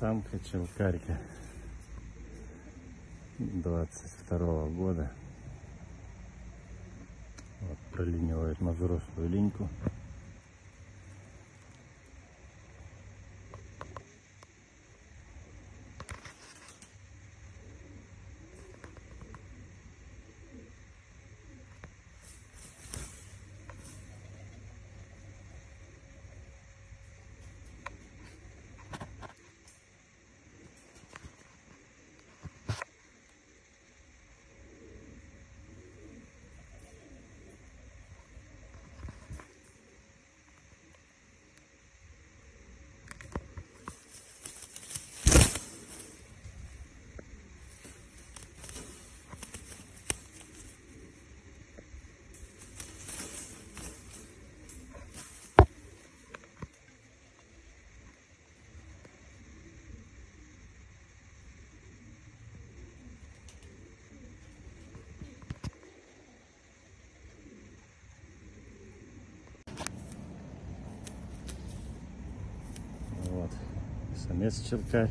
Самка челкарька 22-го года. Вот, пролинивает на взрослую линьку. Вот, самец челкарь.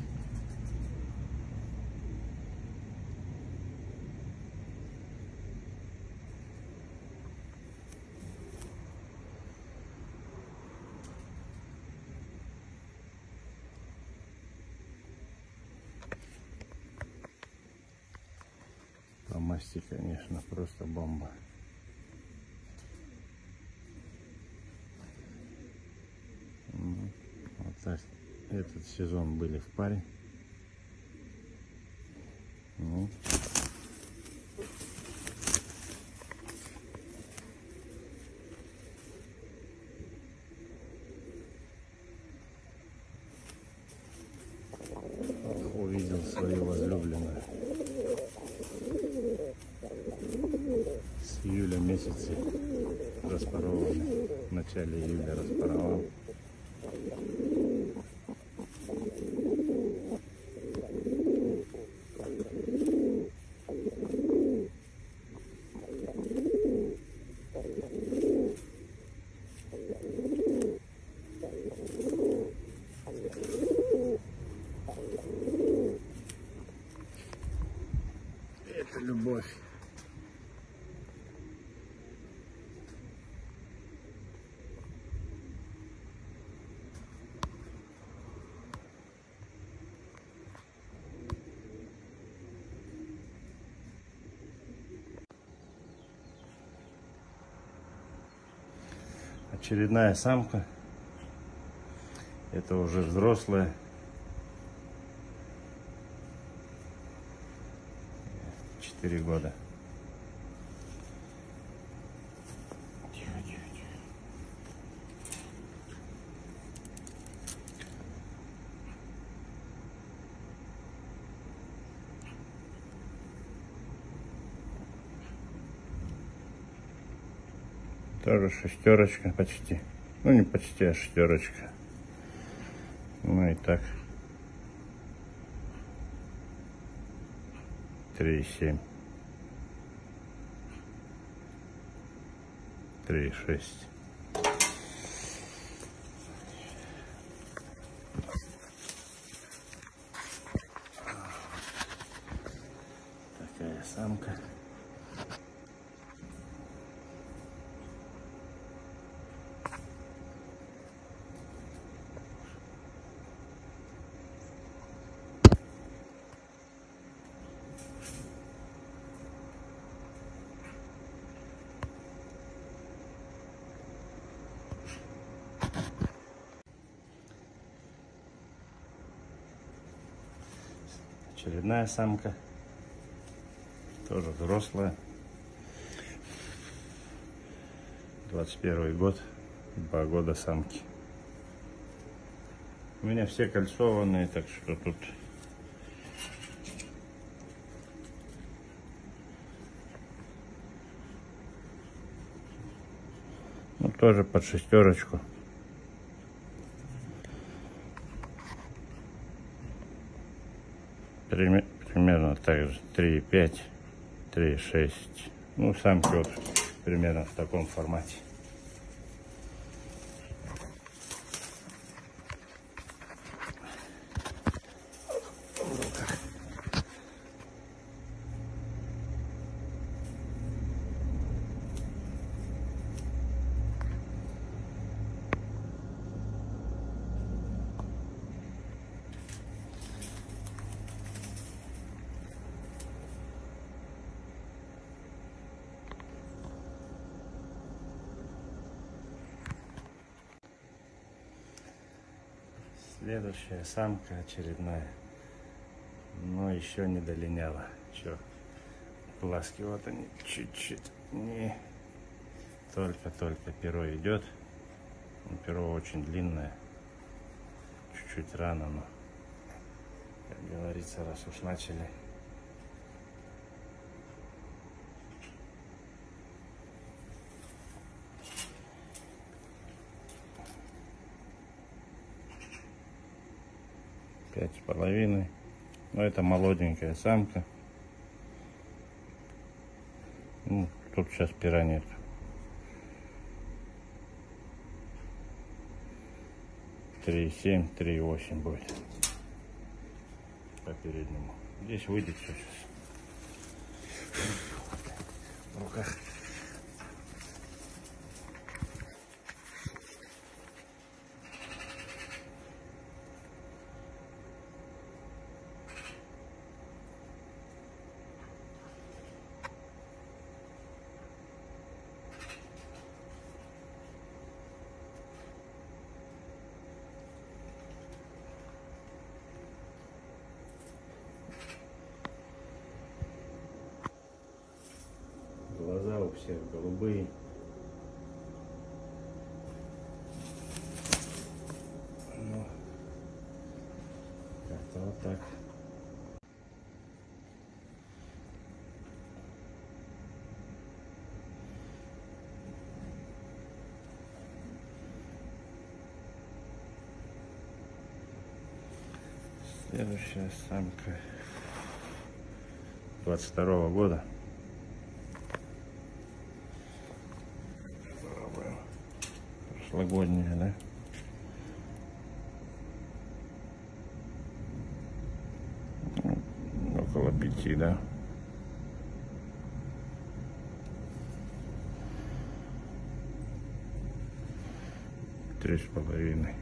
По масти, конечно, просто бомба. Вот так. Этот сезон были в паре. Ну. Увидел свою возлюбленную. С июля месяца распарованы. В начале июля распаровал. Это любовь. Очередная самка. Это уже взрослая. 4 года. Тихо, тихо, тихо. Тоже шестерочка почти. Ну не почти, а шестерочка. Ну и так. 3,7. 3,6. Такая самка. Очередная самка, тоже взрослая, 21 год, 2 года самки. У меня все кольцованные, так что тут ну, тоже под шестерочку. Примерно так же 3,5, 3,6. Ну, самки вот примерно в таком формате. Следующая самка очередная. Но еще не долиняла. Еще глазки вот они чуть-чуть не... Только-только перо идет. Перо очень длинное. Чуть-чуть рано, но, как говорится, раз уж начали. Пять с половиной. Но это молоденькая самка. Ну, тут сейчас пера нет. 3,7, 3,8 будет по переднему. Здесь выйдет все сейчас. В руках. Глаза у всех голубые. Ну, как-то вот так. Следующая самка 22-го года. Прошлогодняя, да? Около 5, да? Три с половиной.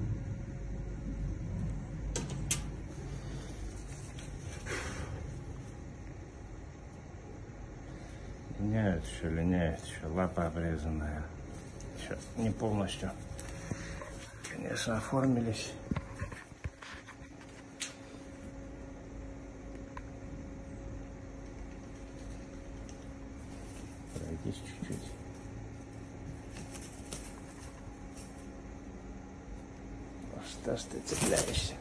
Линяет еще, лапа обрезанная. Еще не полностью, конечно, оформились. Пройдись чуть-чуть. Что ж ты цепляешься?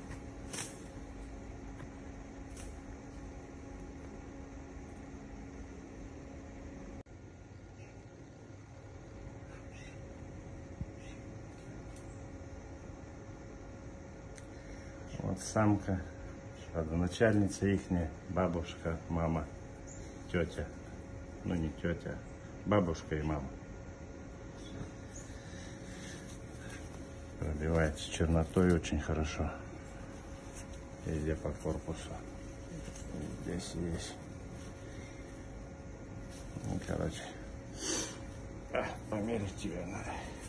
Вот самка, родоначальница ихняя, бабушка, мама, тетя. Ну не тетя, бабушка и мама. Пробивается чернотой очень хорошо. Везде по корпусу. Здесь есть. Ну, короче, померить тебе надо.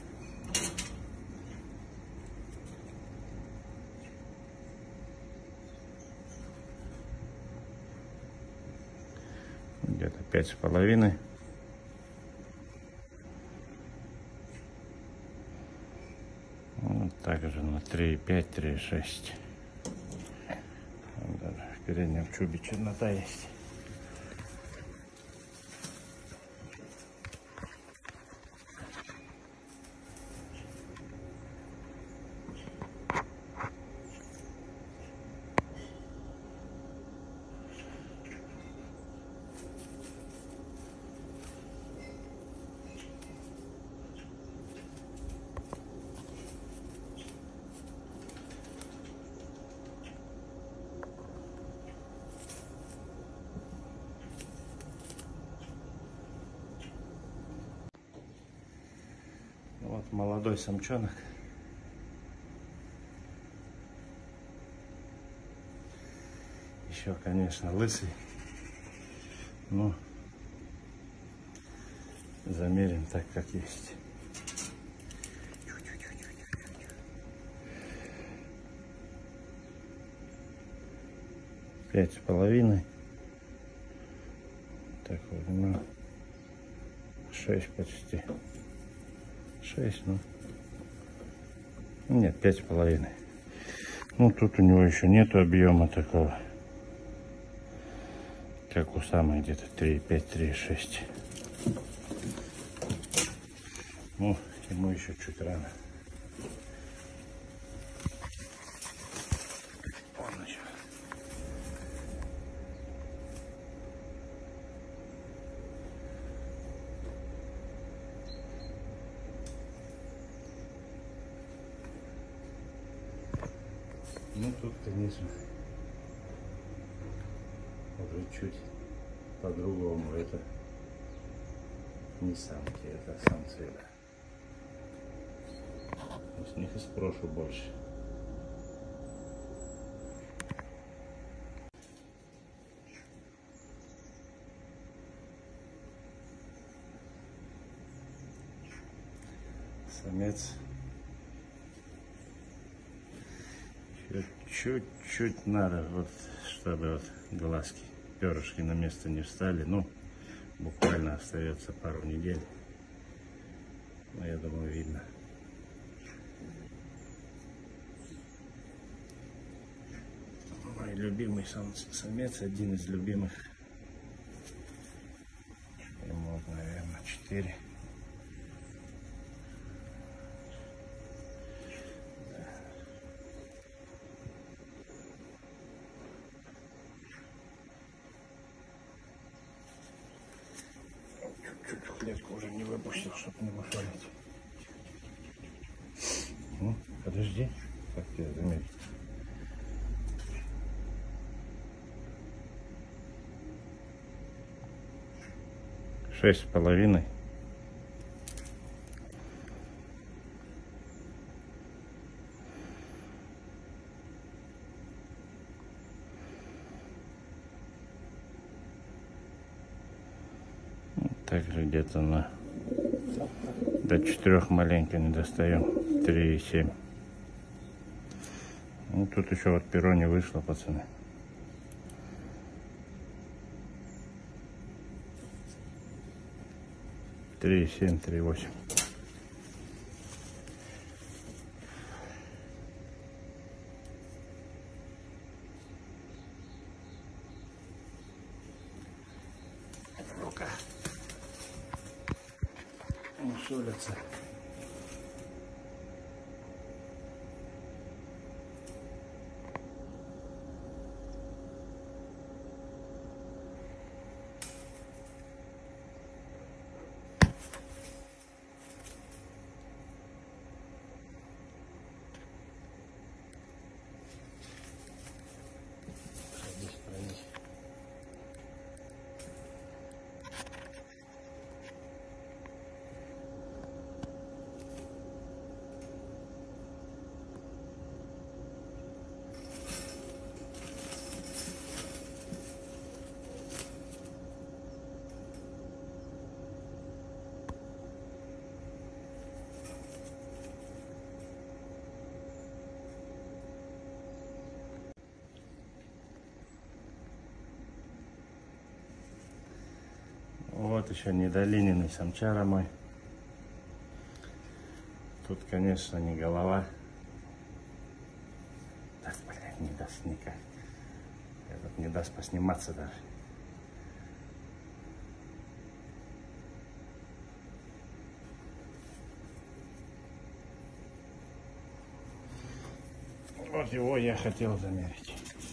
Где-то 5,5. Вот также на 3,5, 3,6. Даже в переднем чубе чернота есть. Вот молодой самчонок. Еще, конечно, лысый. Но замерим так, как есть. Пять с половиной. Так вот, ну, 6 почти. 6, ну. Нет, 5,5. Ну, тут у него еще нету объема такого, как у самой, где-то 3,5, 3,6. Ну, ему еще чуть рано. Он еще. Ну, тут, конечно, уже чуть по-другому. Это не самки, это самцы. С них и спрошу больше. Самец чуть-чуть надо, вот, чтобы вот глазки, перышки на место не встали. Ну, буквально остается пару недель. Но я думаю, видно. Мой любимый самец, один из любимых. Ему, наверное, 4. Чуть-чуть клетку уже не выпустил, чтобы не мусорить. Ну, подожди, как тебя заметить. Шесть с половиной. Также где-то до 4 маленько не достаем. 3,7. Ну, тут еще вот перо не вышло, пацаны. Три 7, 3,8. Рука. Мусолятся. Вот еще недолиненный самчара мой. Тут, конечно, не голова. Так, блядь, не даст никак. Этот не даст посниматься даже. Вот его я хотел замерить.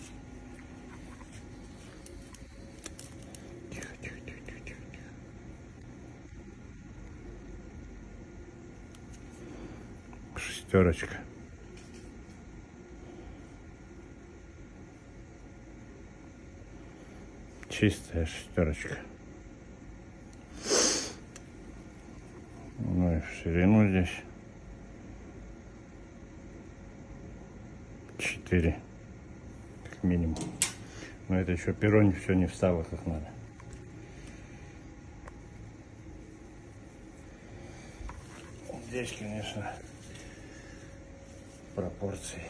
Шестерочка. Чистая шестерочка. Ну и в ширину здесь 4 как минимум. Но это еще перо все не встало как надо. Здесь, конечно, пропорции.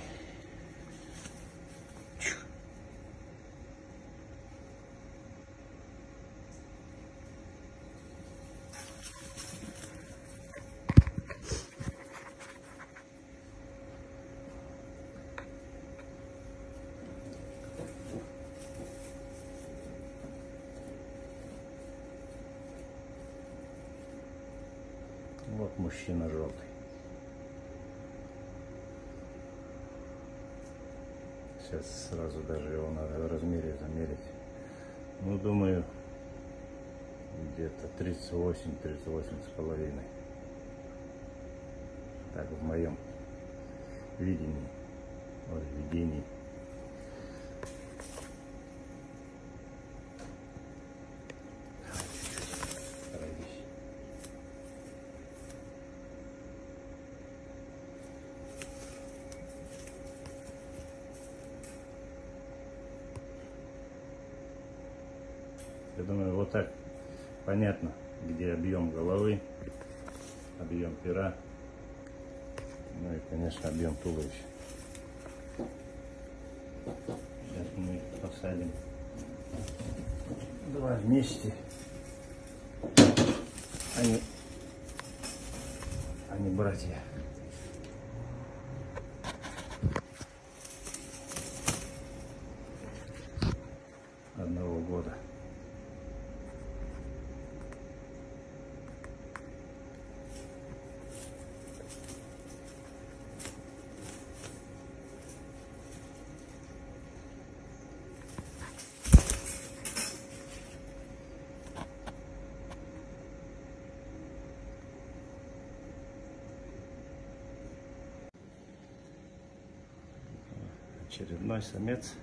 Вот мужчина желтый. Сейчас сразу даже его надо в размере замерить. Ну, думаю, где-то 38 с половиной. Так, в моем видении, видении. Я думаю, вот так понятно, где объем головы, объем пера, ну и, конечно, объем туловища. Сейчас мы посадим два вместе, они братья. Одного года. Очередной самец.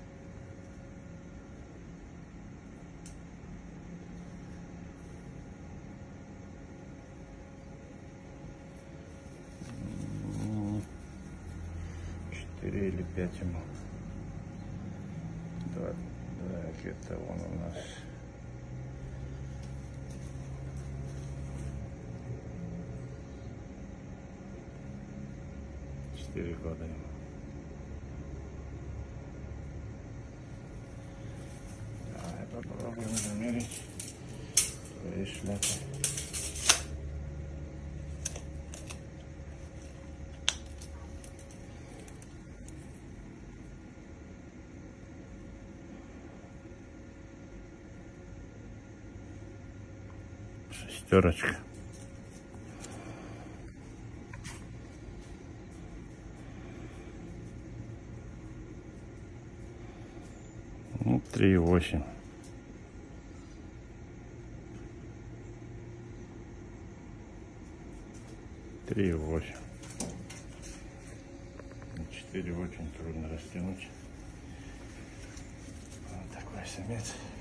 Четыре или 5 ему. Да, где-то он у нас. Четыре года ему. Попробуем замерить твои шляпы. Шестерочка. Ну, 3,8. 3,8. 4 очень трудно растянуть. Вот такой самец.